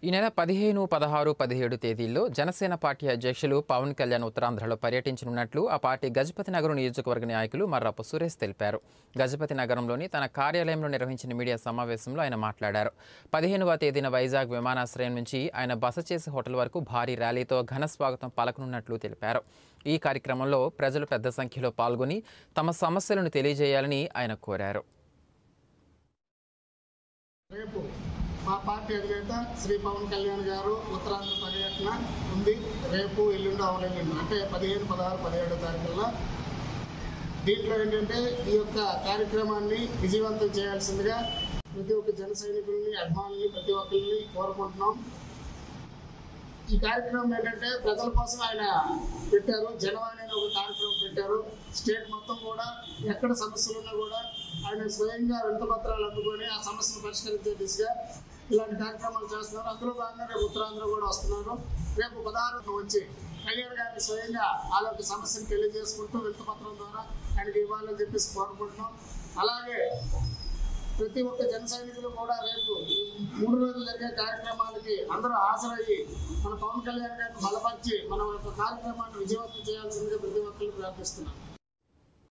ఈ నెల 15, 16, 17 తేదీల్లో జనసేన పార్టీ అధ్యక్షులు పవన్ కళ్యాణ్ ఉత్తరాంధ్రలో పర్యటించనున్నట్లు ఆ పార్టీ గజపతి నగరం నియోజకవర్గ నాయకులు మర్రపు సురేష్ తెలిపారు. గజపతి నగరంలోని తన కార్యాలయంలో నిర్వహించిన మీడియా సమావేశంలో ఆయన మాట్లాడారు. 15వ తేదీన వైజాగ్ విమానాశ్రయం నుంచి ఆయన బస చేసే హోటల్ వరకు భారీ ర్యాలీతో ఘన స్వాగతం పలకనున్నట్లు తెలిపారు. ఈ కార్యక్రమంలో ప్రజలు పెద్ద సంఖ్యలో పాల్గొని తమ సమస్యలను తెలియజేయాలని ఆయన కోరారు. మా పార్టీ అధినేత శ్రీ పవన్ కళ్యాణ్ గారు ఉత్తరాంధ్ర పర్యటన ఉంది. రేపు ఎల్లుండి అవలేండి అంటే 15, 16, 17 తారీఖుల్లో. దీంట్లో ఏంటంటే ఈ యొక్క కార్యక్రమాన్ని విజయవంతం చేయాల్సిందిగా ప్రతి ఒక్క జన సైనికుల్ని, అభిమానుల్ని, ప్రతి ఒక్కరిని కోరుకుంటున్నాం. ఈ కార్యక్రమం ఏంటంటే ప్రజల కోసం ఆయన పెట్టారు. జనవాణి అనే ఒక కార్యక్రమం పెట్టారు. స్టేట్ మొత్తం కూడా ఎక్కడ సమస్యలు ఉన్నా కూడా ఆయన స్వయంగా వినతిపత్రాలు అందుకొని ఆ సమస్యను పరిష్కరించే దిశగా ఇలాంటి కార్యక్రమాలు చేస్తున్నారు. అందులో భాగంగా రేపు ఉత్తరాంధ్ర కూడా వస్తున్నారు. రేపు 16 వచ్చి కళ్యాణ్ గారిని స్వయంగా అలాంటి సమస్యను తెలియజేసుకుంటూ వినతిపత్రం ద్వారా ఆయనకి ఇవ్వాలని చెప్పేసి కోరుకుంటున్నాం. అలాగే ప్రతి ఒక్క జన సైనికులు కూడా రేపు 3 రోజులు జరిగే కార్యక్రమాలకి అందరూ హాజరయ్యి మన పవన్ కళ్యాణ్ గారిని బలపరిచి మన యొక్క కార్యక్రమాన్ని విజయవంతం చేయాల్సిందిగా ప్రతి ఒక్కరిని ప్రార్థిస్తున్నాం.